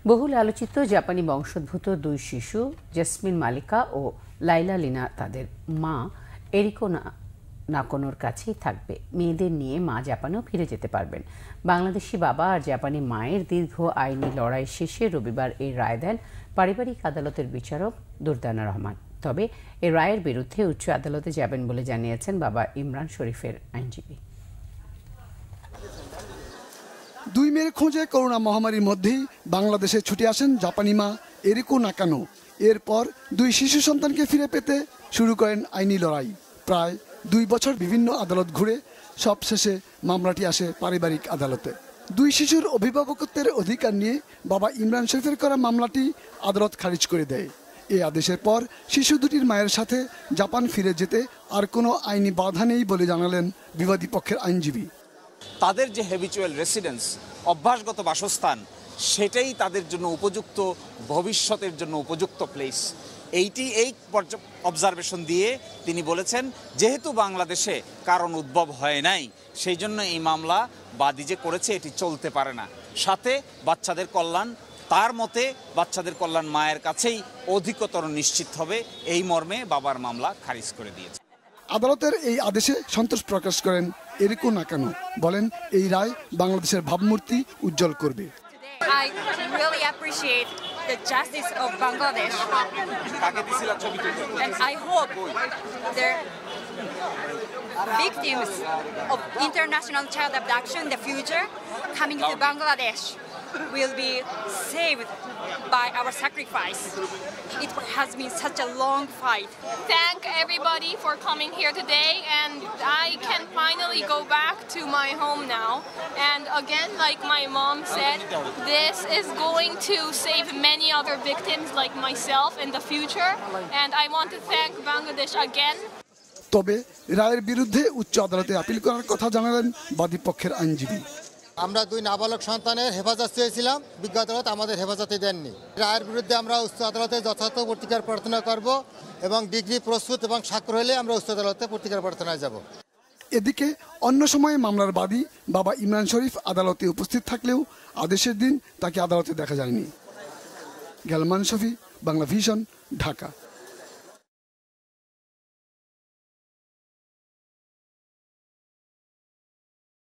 বহুল আলোচিত জাপানি বংশোদ্ভূত দুই শিশু জেসমিন মালিকা ও লাইলা লিনা তাদের মা এরিকো নাকোনোর কাছেই থাকবে। মেয়েদের নিয়ে মা জাপানেও ফিরে যেতে পারবেন। বাংলাদেশি বাবা আর জাপানি মায়ের দীর্ঘ আইনি লড়াই শেষে রবিবার এই রায় দেন পারিবারিক আদালতের বিচারক দুর্দানা রহমান। তবে এই রায়ের বিরুদ্ধে উচ্চ আদালতে যাবেন বলে জানিয়েছেন বাবা ইমরান শরীফের আইনজীবী। দুই মেয়ের খোঁজে করোনা মহামারীর মধ্যেই বাংলাদেশে ছুটে আসেন জাপানি মা এরিকো নাকানো। এরপর দুই শিশু সন্তানকে ফিরে পেতে শুরু করেন আইনি লড়াই। প্রায় 2 বছর বিভিন্ন আদালত ঘুরে সবশেষে মামলাটি আসে পারিবারিক আদালতে। দুই শিশুর অভিভাবকত্বের অধিকার নিয়ে বাবা ইমরান শরীফের করা মামলাটি আদালত খারিজ করে দেয়। এই আদেশের পর শিশু দুটির মায়ের সাথে জাপান ফিরে যেতে আর কোনো আইনি বাধা নেই বলে জানালেন বিবাদী পক্ষের আইনজীবী। তাদের যে হ্যাবিচুয়াল রেসিডেন্স, অভ্যাসগত বাসস্থান, সেটাই তাদের জন্য উপযুক্ত, ভবিষ্যতের জন্য উপযুক্ত প্লেস। এই অবজারভেশন দিয়ে তিনি বলেছেন, যেহেতু বাংলাদেশে কারণ উদ্ভব হয় নাই, সেই জন্য এই মামলা বাদী যে করেছে এটি চলতে পারে না। সাথে বাচ্চাদের কল্যাণ, তার মতে বাচ্চাদের কল্যাণ মায়ের কাছেই অধিকতর নিশ্চিত হবে, এই মর্মে বাবার মামলা খারিজ করে দিয়েছে। আদালতের এই আদেশে সন্তোষ প্রকাশ করেন এরিকো নাকানো। বলেন, এই রায় বাংলাদেশের ভাবমূর্তি উজ্জ্বল করবে। I really appreciate the justice of Bangladesh, and I hope the victims of international child abduction in the future coming to Bangladesh will be saved by our sacrifice. It has been such a long fight. Thank everybody for coming here today, and I can finally go back to my home now. And again, like my mom said, this is going to save many other victims like myself in the future, and I want to thank Bangladesh again. তবে রায়ের বিরুদ্ধে উচ্চ আদালতে appeal করার কথা জানালেন বাদী পক্ষের আইনজীবী। আমরা 2 নাবালক সন্তানের হেফাজত চেয়েছিলাম, বিজ্ঞ আদালত আমাদের হেফাজতে দেননি। রায়ের বিরুদ্ধে আমরা উচ্চ আদালতে যথাযথ প্রতিকার প্রার্থনা করব এবং ডিগ্রি প্রস্তুত এবং স্বাক্ষর হলে আমরা উচ্চ আদালতে প্রতিকার প্রার্থনায় যাব। এদিকে অন্য সময়ে মামলার বাদী বাবা ইমরান শরীফ আদালতে উপস্থিত থাকলেও আদেশের দিন তাকে আদালতে দেখা যায়নি। গ্যালমান শফি, বাংলা ভিশন, ঢাকা।